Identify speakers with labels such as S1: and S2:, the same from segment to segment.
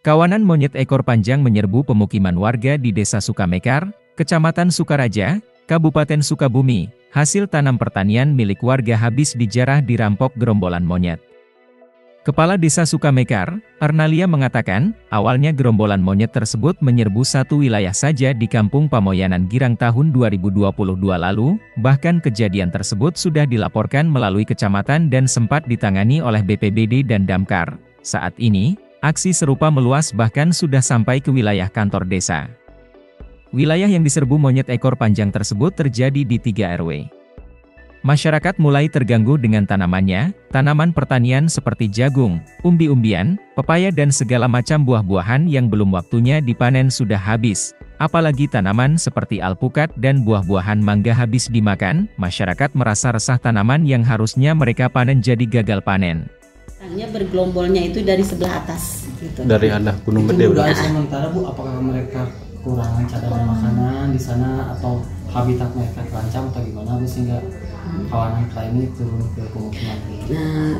S1: Kawanan monyet ekor panjang menyerbu pemukiman warga di Desa Sukamekar, Kecamatan Sukaraja, Kabupaten Sukabumi. Hasil tanam pertanian milik warga habis dijarah dirampok gerombolan monyet. Kepala Desa Sukamekar, Arnalia mengatakan, awalnya gerombolan monyet tersebut menyerbu satu wilayah saja di Kampung Pamoyanan Girang tahun 2022 lalu, bahkan kejadian tersebut sudah dilaporkan melalui kecamatan dan sempat ditangani oleh BPBD dan Damkar. Saat ini, aksi serupa meluas bahkan sudah sampai ke wilayah kantor desa. Wilayah yang diserbu monyet ekor panjang tersebut terjadi di 3 RW. Masyarakat mulai terganggu dengan tanaman pertanian seperti jagung, umbi-umbian, pepaya dan segala macam buah-buahan yang belum waktunya dipanen sudah habis. Apalagi tanaman seperti alpukat dan buah-buahan mangga habis dimakan, masyarakat merasa resah tanaman yang harusnya mereka panen jadi gagal panen.
S2: Hanya bergelombolnya itu dari sebelah atas gitu.
S3: Dari arah Gunung Gede.
S4: Sementara Bu, apakah mereka kekurangan cadangan makanan di sana atau habitat mereka terancam atau gimana Bu sehingga kawanan klinik turun ke pemukiman?
S2: Nah,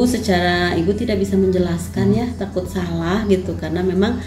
S2: Ibu tidak bisa menjelaskan ya, takut salah gitu karena memang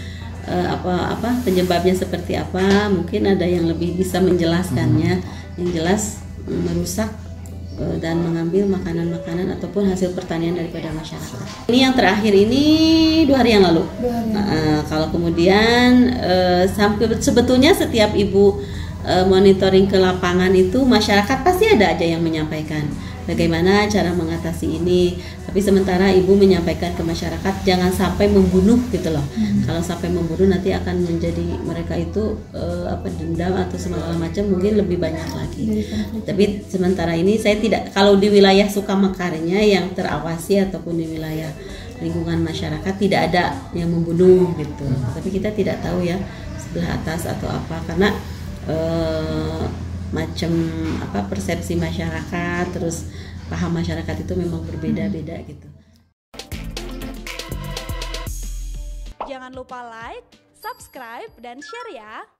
S2: penyebabnya seperti apa, mungkin ada yang lebih bisa menjelaskannya. Yang jelas merusak dan mengambil makanan-makanan ataupun hasil pertanian daripada masyarakat. Ini yang terakhir ini 2 hari yang lalu. Kalau kemudian sebetulnya setiap ibu monitoring ke lapangan itu masyarakat pasti ada aja yang menyampaikan bagaimana cara mengatasi ini. Tapi sementara ibu menyampaikan ke masyarakat jangan sampai membunuh gitu loh. Kalau sampai membunuh nanti akan menjadi mereka itu dendam atau segala macam, mungkin lebih banyak lagi. Tapi sementara ini saya tidak, kalau di wilayah Sukamekarnya yang terawasi ataupun di wilayah lingkungan masyarakat tidak ada yang membunuh gitu. Tapi kita tidak tahu ya sebelah atas atau apa karena persepsi masyarakat, terus paham masyarakat itu memang berbeda-beda gitu.
S5: Jangan lupa like, subscribe, dan share ya.